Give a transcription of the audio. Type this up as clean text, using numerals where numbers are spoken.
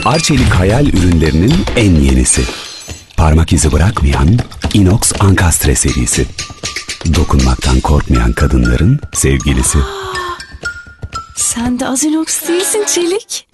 Arçelik hayal ürünlerinin en yenisi. Parmak izi bırakmayan inox ankastre serisi. Dokunmaktan korkmayan kadınların sevgilisi. Sen de az inox değilsin Çelik.